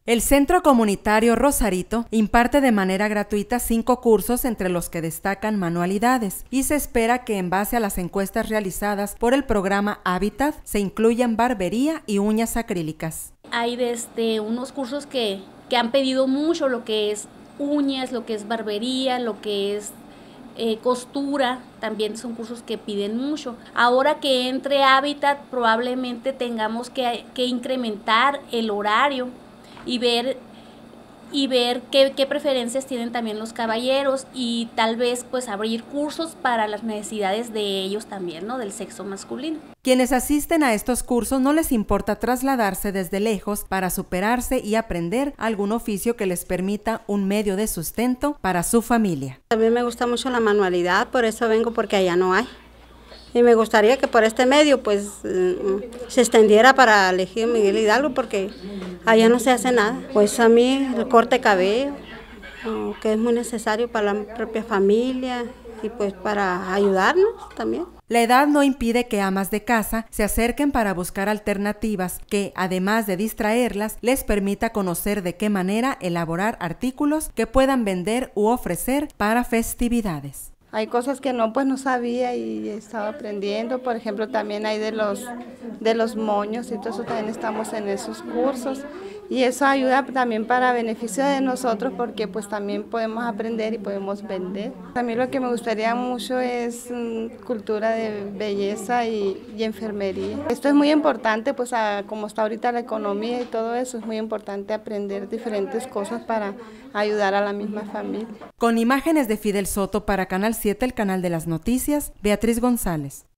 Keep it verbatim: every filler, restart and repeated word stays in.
El Centro Comunitario Rosarito imparte de manera gratuita cinco cursos, entre los que destacan manualidades, y se espera que en base a las encuestas realizadas por el programa Hábitat se incluyan barbería y uñas acrílicas. Hay desde unos cursos que, que han pedido mucho, lo que es uñas, lo que es barbería, lo que es eh, costura, también son cursos que piden mucho. Ahora que entre Hábitat probablemente tengamos que, que incrementar el horario y ver y ver qué, qué preferencias tienen también los caballeros, y tal vez pues abrir cursos para las necesidades de ellos también, ¿no? Del sexo masculino. Quienes asisten a estos cursos no les importa trasladarse desde lejos para superarse y aprender algún oficio que les permita un medio de sustento para su familia. A mí me gusta mucho la manualidad, por eso vengo, porque allá no hay. Y me gustaría que por este medio pues se extendiera para elegir Miguel Hidalgo, porque allá no se hace nada. Pues a mí el corte de cabello, que es muy necesario para la propia familia y pues para ayudarnos también. La edad no impide que amas de casa se acerquen para buscar alternativas que, además de distraerlas, les permita conocer de qué manera elaborar artículos que puedan vender u ofrecer para festividades. Hay cosas que no, pues no sabía y he estado aprendiendo. Por ejemplo, también hay de los, de los moños, y todo eso también estamos en esos cursos. Y eso ayuda también para beneficio de nosotros, porque pues también podemos aprender y podemos vender. A mí lo que me gustaría mucho es um, cultura de belleza y, y enfermería. Esto es muy importante, pues a, como está ahorita la economía y todo eso, es muy importante aprender diferentes cosas para ayudar a la misma familia. Con imágenes de Fidel Soto para Canal siete, el canal de las noticias, Beatriz González.